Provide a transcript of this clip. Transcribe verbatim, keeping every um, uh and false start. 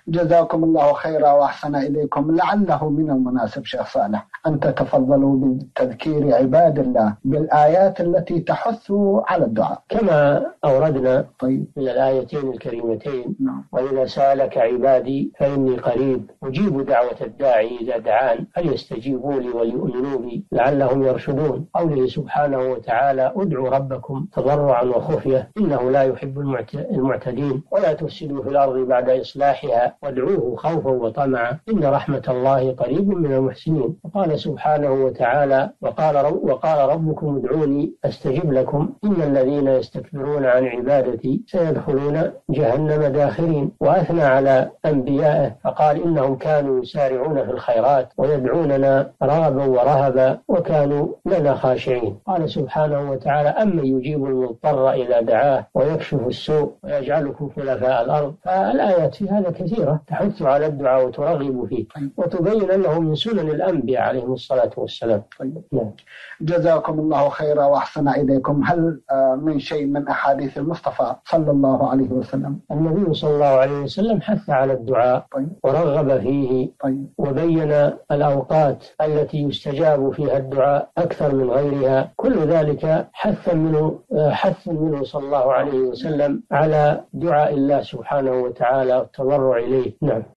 جزاكم الله خيرا وأحسن إليكم. لعله من المناسب شيخ صالح أن تتفضلوا بتذكير عباد الله بالآيات التي تحث على الدعاء كما أوردنا طيب من الآيتين الكريمتين. نعم. وإذا سألك عبادي فإني قريب أجيب دعوة الداعي إذا دعان فليستجيبوا لي وليؤمنوا بي لعلهم يرشدون. قوله سبحانه وتعالى ادعوا ربكم تضرعا وخفية إنه لا يحب المعتدين ولا تفسدوا في الأرض بعد إصلاحها وادعوه خوفا وطمعا إن رحمة الله قريب من المحسنين. وقال سبحانه وتعالى وقال, رب وقال ربكم ادعوني أستجب لكم إن الذين يستكبرون عن عبادتي سيدخلون جهنم داخرين. وأثنى على أنبيائه فقال إنهم كانوا يسارعون في الخيرات ويدعوننا رغبا ورهبا وكانوا لنا خاشعين. قال سبحانه وتعالى أمن يجيب المضطر إذا دعاه ويكشف السوء ويجعلكم خلفاء الأرض. فالآيات في هذا كثيرة تحث على الدعاء وترغب فيه وتبين أنه من سنن الأنبياء عليهم الصلاة والسلام. طيب. جزاكم الله خيرا وأحسن إليكم. هل من شيء من أحاديث المصطفى صلى الله عليه وسلم؟ النبي صلى الله عليه وسلم حث على الدعاء طيب. ورغب فيه طيب. وبين الأوقات التي يستجاب فيها الدعاء أكثر من غيرها. كل ذلك حث منه حث منه صلى الله عليه وسلم على دعاء الله سبحانه وتعالى والتضرع إليه. نعم.